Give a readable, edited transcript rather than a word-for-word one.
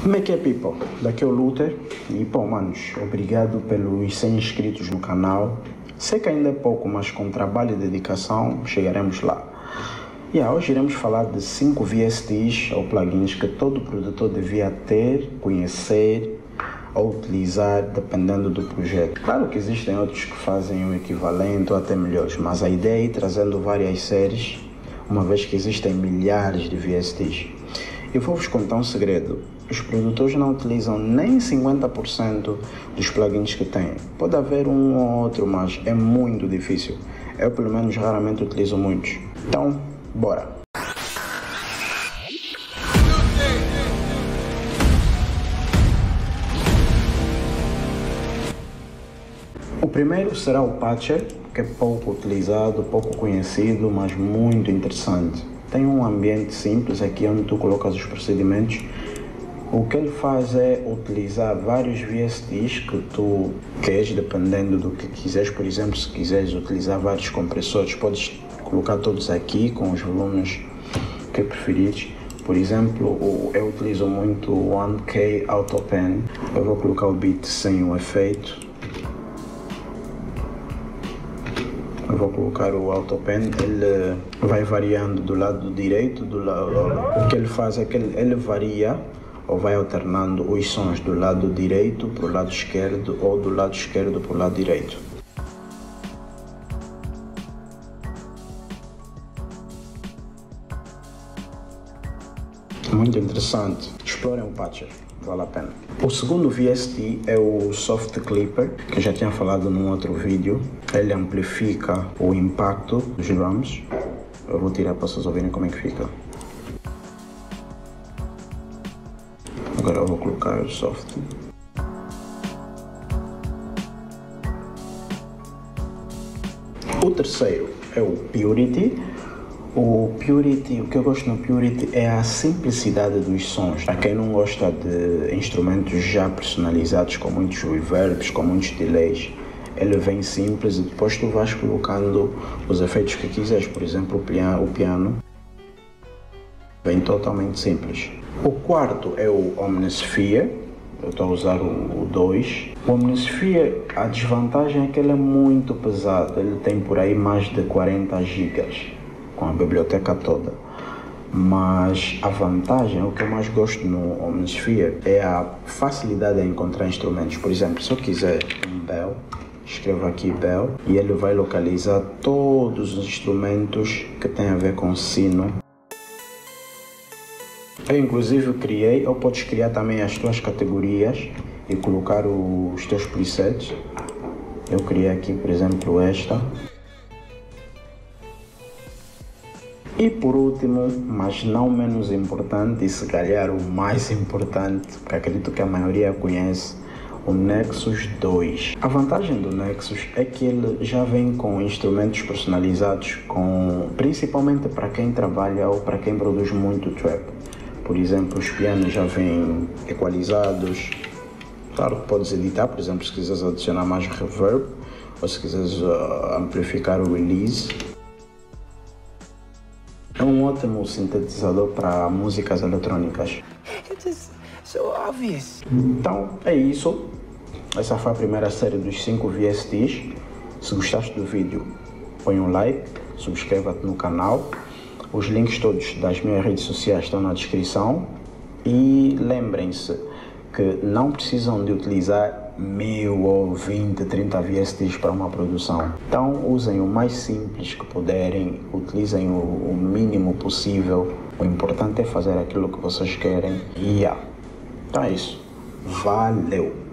Como é que é, people? Daqui é o Luther e, pô, manos, obrigado pelos 100 inscritos no canal. Sei que ainda é pouco, mas com trabalho e dedicação chegaremos lá. Hoje iremos falar de 5 VSTs ou plugins que todo produtor devia ter, conhecer ou utilizar dependendo do projeto. Claro que existem outros que fazem o equivalente ou até melhores, mas a ideia é ir trazendo várias séries, uma vez que existem milhares de VSTs. Eu vou-vos contar um segredo. Os produtores não utilizam nem 50% dos plugins que têm. Pode haver um ou outro, mas é muito difícil. Eu, pelo menos, raramente utilizo muitos. Então, bora! O primeiro será o Patcher, que é pouco utilizado, pouco conhecido, mas muito interessante. Tem um ambiente simples aqui onde tu colocas os procedimentos. O que ele faz é utilizar vários VSTs que tu queres, dependendo do que quiseres. Por exemplo, se quiseres utilizar vários compressores, podes colocar todos aqui com os volumes que preferires. Por exemplo, eu utilizo muito o 1K Auto Pen. Eu vou colocar o beat sem o efeito. Eu vou colocar o Auto Pen, ele vai variando do lado direito, do lado. O que ele faz é que ele varia ou vai alternando os sons do lado direito para o lado esquerdo ou do lado esquerdo para o lado direito. Muito interessante. Explorem o Patcher, vale a pena. O segundo VST é o Soft Clipper, que eu já tinha falado num outro vídeo. Ele amplifica o impacto dos drums. Eu vou tirar para vocês ouvirem como é que fica. Agora eu vou colocar o soft. O terceiro é o Purity. O Purity, o que eu gosto no Purity é a simplicidade dos sons. Para quem não gosta de instrumentos já personalizados, com muitos reverbs, com muitos delays, ele vem simples e depois tu vais colocando os efeitos que quiseres. Por exemplo, o piano vem totalmente simples. O quarto é o Omnisphere. Eu estou a usar o 2. O Omnisphere, a desvantagem é que ele é muito pesado. Ele tem por aí mais de 40 GB com a biblioteca toda. Mas a vantagem, o que eu mais gosto no Omnisphere é a facilidade de encontrar instrumentos. Por exemplo, se eu quiser um bell, escrevo aqui bell e ele vai localizar todos os instrumentos que têm a ver com sino. Eu inclusive criei, ou podes criar também as tuas categorias e colocar os teus presets. Eu criei aqui, por exemplo, esta. E por último, mas não menos importante, e se calhar o mais importante, porque acredito que a maioria conhece, o Nexus 2. A vantagem do Nexus é que ele já vem com instrumentos personalizados, principalmente para quem trabalha ou para quem produz muito trap. Por exemplo, os pianos já vêm equalizados. Claro que podes editar, por exemplo, se quiseres adicionar mais reverb ou se quiseres amplificar o release. É um ótimo sintetizador para músicas eletrônicas. Então é isso. Essa foi a primeira série dos 5 VSTs. Se gostaste do vídeo, põe um like, subscreva-te no canal. Os links todos das minhas redes sociais estão na descrição. E lembrem-se que não precisam de utilizar 1000 ou 20, 30 VSTs para uma produção. Então usem o mais simples que puderem, utilizem o mínimo possível. O importante é fazer aquilo que vocês querem. Então é isso. Valeu!